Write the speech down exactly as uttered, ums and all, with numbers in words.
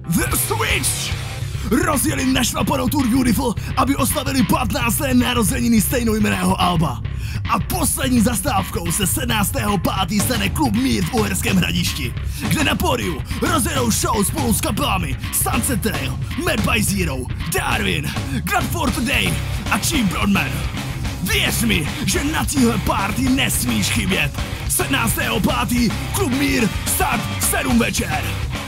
The Switch rozjeli nešlapanou Tour Beautiful, aby oslavili patnácté narozeniny stejnojmenného alba. A poslední zastávkou se sedmnáctého pátého stane klub Mír v Uherském Hradišti, kde na pódiu rozjedou show spolu s kapelami Sunset Trail, Mad by Zero, Darwin, Glad for Today a Cheap Broadman. Věř mi, že na téhle party nesmíš chybět. sedmnáctého pátého klub Mír, start sedm večer.